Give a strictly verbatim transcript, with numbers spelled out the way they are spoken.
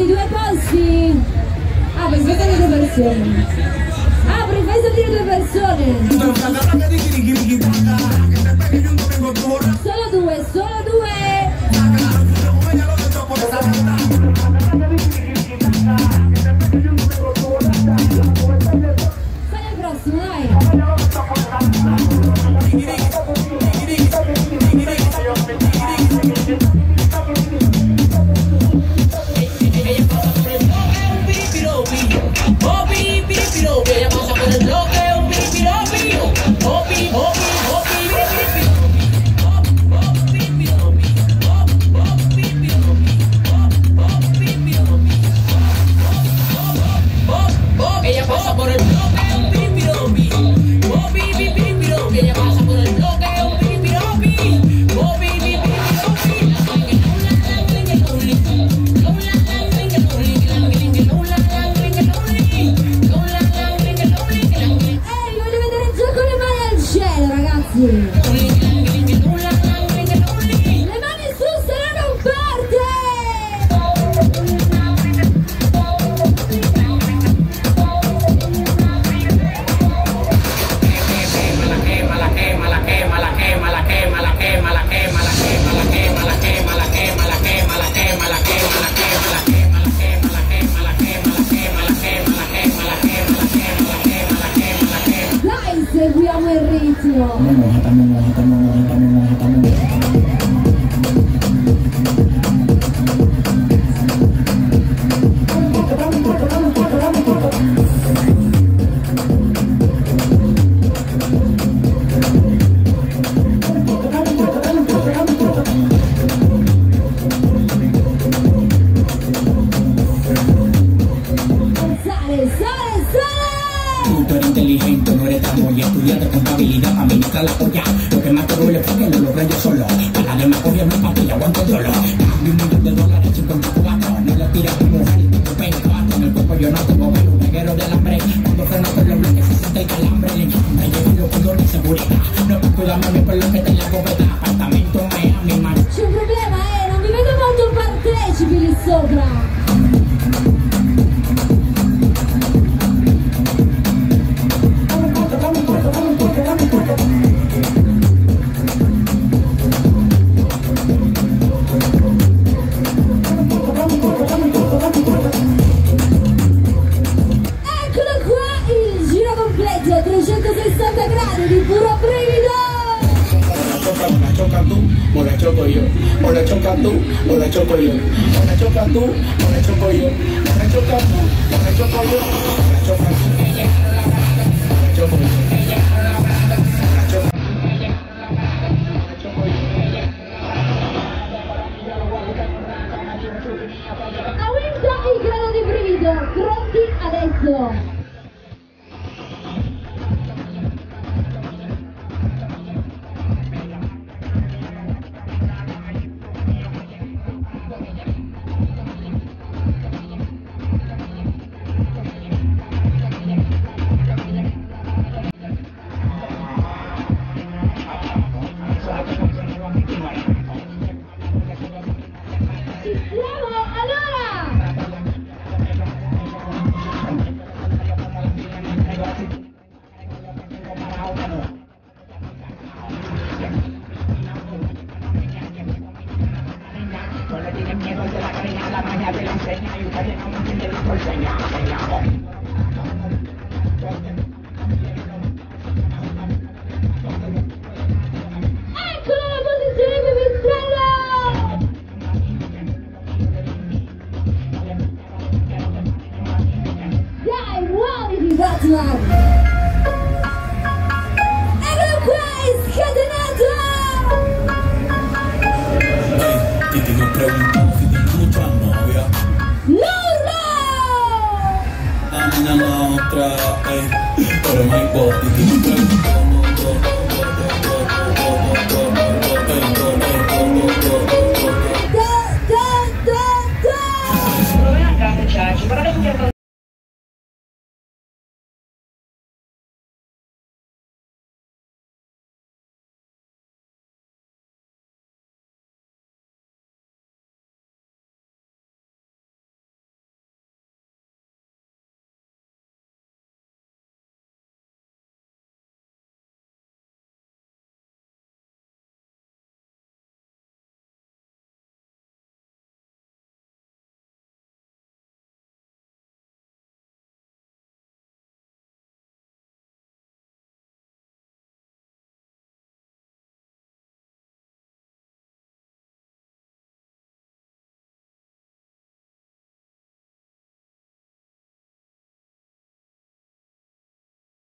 due posti. Ah, per fare due persone. Ah, per fare salire due persone. Solo due, solo due. Sali al prossimo, dai. Seguiamo il ritmo. Sale, sale, sale. Tú eres inteligente, no eres tan muy estudiante, contabilidad, administra la polla. Lo que más te duele fue que no lo yo solo. A la demagogia no es papi, aguanto el dolor. Cambio un millón de dólares, cincuenta y cuatro. No le tiras a tu mujer, tengo veinticuatro. En el cuerpo yo no tengo velo, un reguero del hambre. Cuando freno con los bloques se siente el calambre. Me llevo los condones de seguridad. No te cuidas mami por lo que te la bóveda. Apartamento Miami, man. C'è un problema, eh, non mi vedo molto partecipi lì sopra. trecentosessanta gradi di puro brivido! O la chocas tú, o la choco yo. O la chocas tú, o la choco yo. O la chocas tú, o la choco yo. O la chocas tú, o la choco yo. O la chocas tú, o la choco yo. Aumenta il grado di brivido, pronti adesso! Eccolo qua, è scatenato! Ehi, ti dico pregunto, si ti mucha novia. Lurro! A una otra, eh, pero no importa, ti dico pregunto.